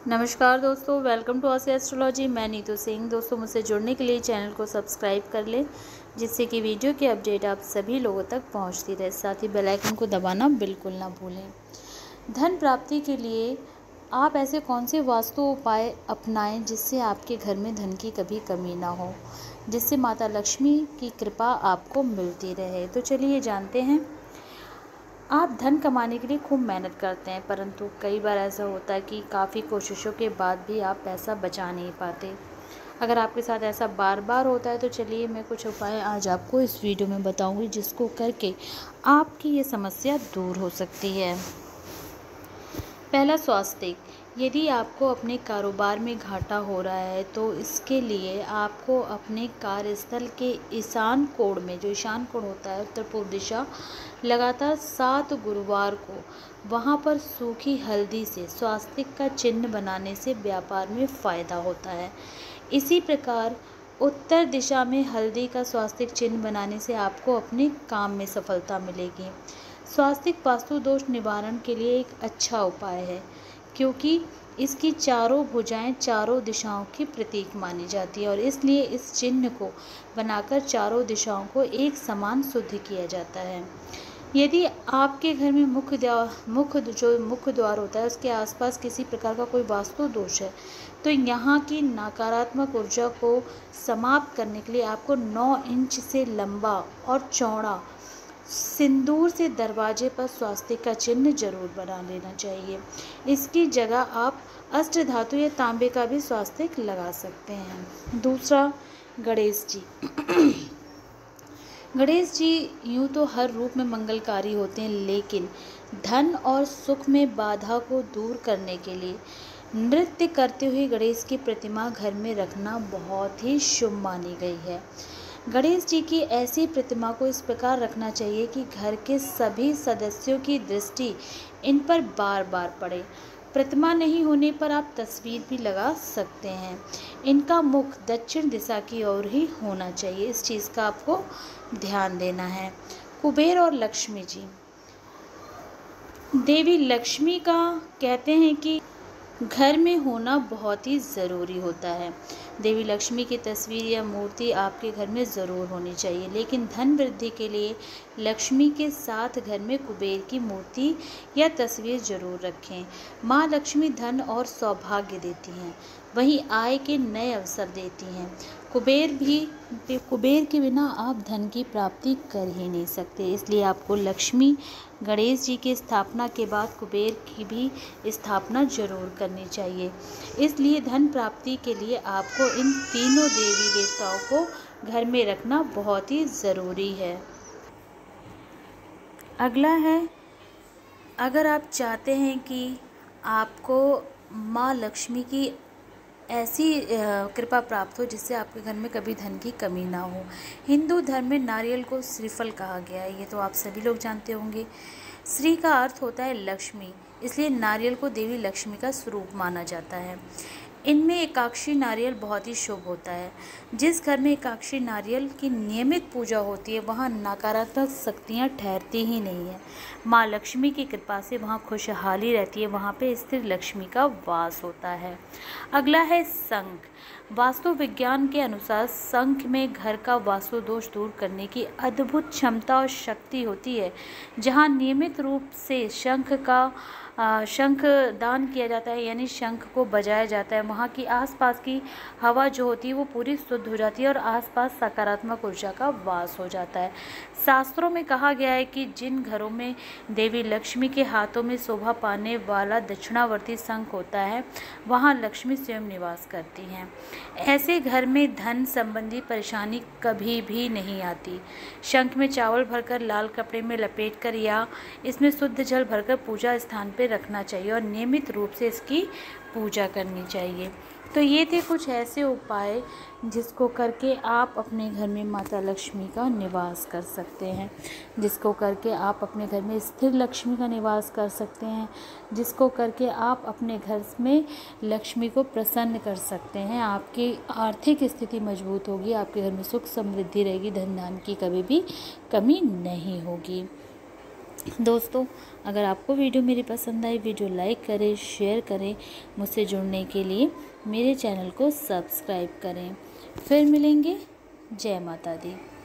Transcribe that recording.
नमस्कार दोस्तों, welcome to Asia astrology. मैं नीतू सिंह। दोस्तों, मुझसे जुड़ने के लिए चैनल को सब्सक्राइब कर लें, जिससे कि वीडियो की अपडेट आप सभी लोगों तक पहुंचती रहे। साथ ही बेल आइकन को दबाना बिल्कुल ना भूलें। धन प्राप्ति के लिए आप ऐसे कौन से वास्तु उपाय अपनाएं जिससे आपके घर में धन की कभी कमी ना हो, जिससे माता लक्ष्मी की कृपा आपको मिलती रहे। तो चलिए जानते हैं। आप धन कमाने के लिए खूब मेहनत करते हैं, परंतु कई बार ऐसा होता है कि काफ़ी कोशिशों के बाद भी आप पैसा बचा नहीं पाते। अगर आपके साथ ऐसा बार बार होता है तो चलिए मैं कुछ उपाय आज आपको इस वीडियो में बताऊंगी, जिसको करके आपकी ये समस्या दूर हो सकती है। पहला, स्वास्थ्य। यदि आपको अपने कारोबार में घाटा हो रहा है तो इसके लिए आपको अपने कार्यस्थल के ईशान कोण में, जो ईशान कोण होता है उत्तर पूर्व दिशा, लगातार 7 गुरुवार को वहाँ पर सूखी हल्दी से स्वास्तिक का चिन्ह बनाने से व्यापार में फ़ायदा होता है। इसी प्रकार उत्तर दिशा में हल्दी का स्वास्तिक चिन्ह बनाने से आपको अपने काम में सफलता मिलेगी। स्वास्तिक वास्तु दोष निवारण के लिए एक अच्छा उपाय है, क्योंकि इसकी चारों भुजाएं चारों दिशाओं की प्रतीक मानी जाती है और इसलिए इस चिन्ह को बनाकर चारों दिशाओं को एक समान शुद्ध किया जाता है। यदि आपके घर में मुख्य द्वार होता है उसके आसपास किसी प्रकार का कोई वास्तु दोष है, तो यहाँ की नकारात्मक ऊर्जा को समाप्त करने के लिए आपको 9 इंच से लंबा और चौड़ा सिंदूर से दरवाजे पर स्वास्तिक का चिन्ह जरूर बना लेना चाहिए। इसकी जगह आप अष्ट धातु या तांबे का भी स्वास्तिक लगा सकते हैं। दूसरा, गणेश जी। गणेश जी यूँ तो हर रूप में मंगलकारी होते हैं, लेकिन धन और सुख में बाधा को दूर करने के लिए नृत्य करते हुए गणेश की प्रतिमा घर में रखना बहुत ही शुभ मानी गई है। गणेश जी की ऐसी प्रतिमा को इस प्रकार रखना चाहिए कि घर के सभी सदस्यों की दृष्टि इन पर बार बार पड़े। प्रतिमा नहीं होने पर आप तस्वीर भी लगा सकते हैं। इनका मुख दक्षिण दिशा की ओर ही होना चाहिए, इस चीज़ का आपको ध्यान देना है। कुबेर और लक्ष्मी जी। देवी लक्ष्मी का कहते हैं कि घर में होना बहुत ही ज़रूरी होता है। देवी लक्ष्मी की तस्वीर या मूर्ति आपके घर में ज़रूर होनी चाहिए, लेकिन धन वृद्धि के लिए लक्ष्मी के साथ घर में कुबेर की मूर्ति या तस्वीर ज़रूर रखें। माँ लक्ष्मी धन और सौभाग्य देती हैं, वहीं आय के नए अवसर देती हैं। कुबेर के बिना आप धन की प्राप्ति कर ही नहीं सकते, इसलिए आपको लक्ष्मी गणेश जी की स्थापना के बाद कुबेर की भी स्थापना जरूर करनी चाहिए। इसलिए धन प्राप्ति के लिए आपको इन तीनों देवी देवताओं को घर में रखना बहुत ही ज़रूरी है। अगला है, अगर आप चाहते हैं कि आपको माँ लक्ष्मी की ऐसी कृपा प्राप्त हो जिससे आपके घर में कभी धन की कमी ना हो। हिंदू धर्म में नारियल को श्रीफल कहा गया है, ये तो आप सभी लोग जानते होंगे। श्री का अर्थ होता है लक्ष्मी, इसलिए नारियल को देवी लक्ष्मी का स्वरूप माना जाता है। इनमें एकाक्षी नारियल बहुत ही शुभ होता है। जिस घर में एकाक्षी नारियल की नियमित पूजा होती है वहाँ नकारात्मक शक्तियाँ ठहरती ही नहीं है। माँ लक्ष्मी की कृपा से वहाँ खुशहाली रहती है, वहाँ पे स्थिर लक्ष्मी का वास होता है। अगला है शंख। वास्तु विज्ञान के अनुसार शंख में घर का वास्तु दोष दूर करने की अद्भुत क्षमता और शक्ति होती है। जहाँ नियमित रूप से शंख दान किया जाता है, यानी शंख को बजाया जाता है, वहाँ की आसपास की हवा जो होती है वो पूरी शुद्ध हो जाती है और आसपास सकारात्मक ऊर्जा का वास हो जाता है। शास्त्रों में कहा गया है कि जिन घरों में देवी लक्ष्मी के हाथों में शोभा पाने वाला दक्षिणावर्ती शंख होता है वहाँ लक्ष्मी स्वयं निवास करती हैं। ऐसे घर में धन संबंधी परेशानी कभी भी नहीं आती। शंख में चावल भरकर लाल कपड़े में लपेटकर या इसमें शुद्ध जल भरकर पूजा स्थान पर रखना चाहिए और नियमित रूप से इसकी पूजा करनी चाहिए। तो ये थे कुछ ऐसे उपाय जिसको करके आप अपने घर में माता लक्ष्मी का निवास कर सकते हैं, जिसको करके आप अपने घर में स्थिर लक्ष्मी का निवास कर सकते हैं, जिसको करके आप अपने घर में लक्ष्मी को प्रसन्न कर सकते हैं। आपकी आर्थिक स्थिति मजबूत होगी, आपके घर में सुख समृद्धि रहेगी, धन धान्य की कभी भी कमी नहीं होगी। दोस्तों अगर आपको वीडियो मेरी पसंद आई, वीडियो लाइक करें, शेयर करें, मुझसे जुड़ने के लिए मेरे चैनल को सब्सक्राइब करें। फिर मिलेंगे। जय माता दी।